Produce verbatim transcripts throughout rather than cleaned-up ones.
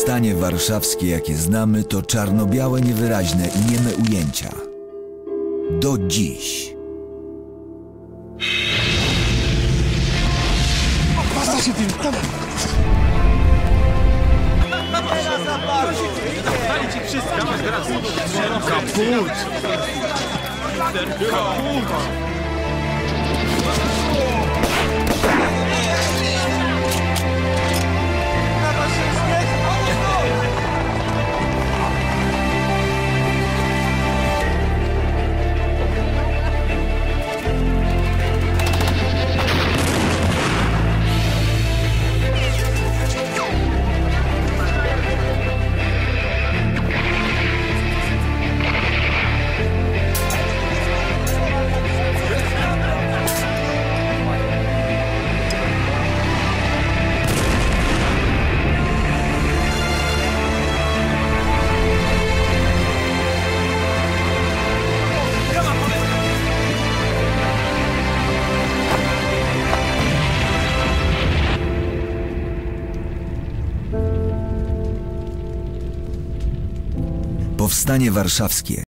Powstanie warszawskie, jakie znamy, to czarno-białe, niewyraźne i nieme ujęcia. Do dziś. Patrzcie tym, tam! Dali ci wszystko! Kaput! Kaput! Powstanie warszawskie.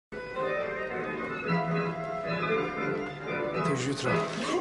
To już jutro.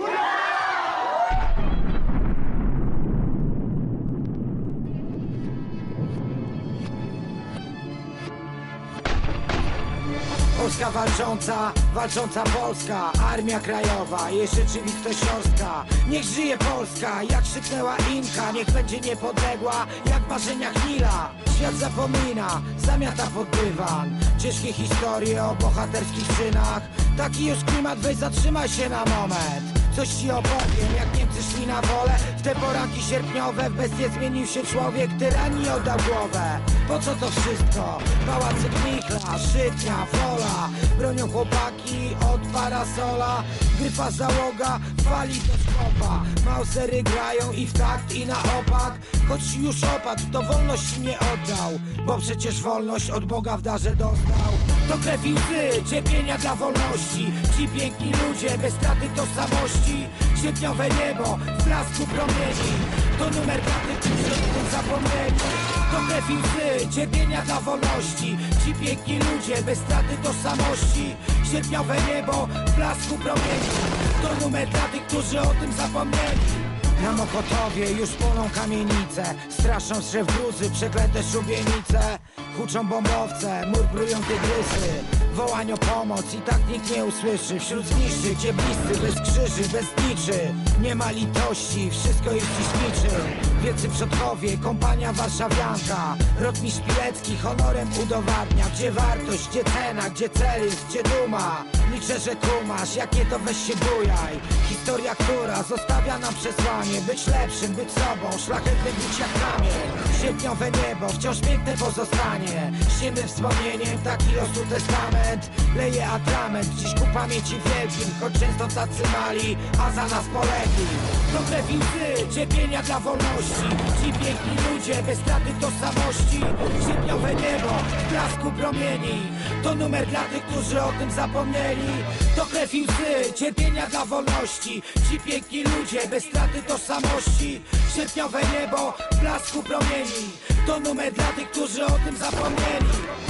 Polska walcząca, walcząca Polska, Armia Krajowa, jest rzeczywistość szorstka. Niech żyje Polska, jak krzyknęła Inka, niech będzie niepodległa, jak w marzeniach Nila. Świat zapomina, zamiata pod dywan ciężkie historie o bohaterskich czynach. Taki już klimat, weź zatrzymaj się na moment. Coś ci opowiem, jak Niemcy szli na wolę. W te poranki sierpniowe w bestie zmienił się człowiek, tyranii oddał głowę. Po co to wszystko? Pałacy Knichla, Szytnia, Wola. Bronią chłopaki od parasola. Gryfa załoga, wali do skopa. Mausery grają i w takt i na opak. Choć już opadł, to wolności nie oddał, bo przecież wolność od Boga w darze dostał. To krew i łzy, cierpienia dla wolności. Ci piękni ludzie, bez straty tożsamości. Sierpniowe niebo, w blasku promieni. To numer dla tych, którzy o tym zapomnieli. To krew i łzy, cierpienia dla wolności. Ci piękni ludzie, bez straty tożsamości. Sierpniowe niebo, w blasku promieni. To numer dla tych, którzy o tym zapomnieli. Na Mokotowie już płoną kamienice, straszą strzew gruzy, przeklęte szubienice. Huczą bombowce, murmrują tygrysy, wołań o pomoc i tak nikt nie usłyszy. Wśród zniszczy, gdzie bliscy, bez krzyży, bez niczy. Nie ma litości, wszystko jest dziś niczym. Wielcy przodkowie, kompania warszawianka. Rotmistrz Pilecki honorem udowadnia, gdzie wartość, gdzie cena, gdzie cel jest, gdzie duma. Liczę, że kumasz, jak nie to weź się bujaj. Historia, która zostawia nam przesłanie, być lepszym, być sobą, szlachetnym być jak kamień. Sierpniowe niebo wciąż piękne pozostanie, śniemy wspomnieniem, taki losu testament. Leje atrament dziś ku pamięci wielkim, choć często tacy mali, a za nas polegli. To krew i łzy, cierpienia dla wolności. Ci piękni ludzie, bez straty tożsamości. Sierpniowe niebo, w blasku promieni. To numer dla tych, którzy o tym zapomnieli. To krew i łzy, cierpienia dla wolności. Ci piękni ludzie, bez straty tożsamości. Sierpniowe niebo, w blasku promieni. To numer dla tych, którzy o tym zapomnieli.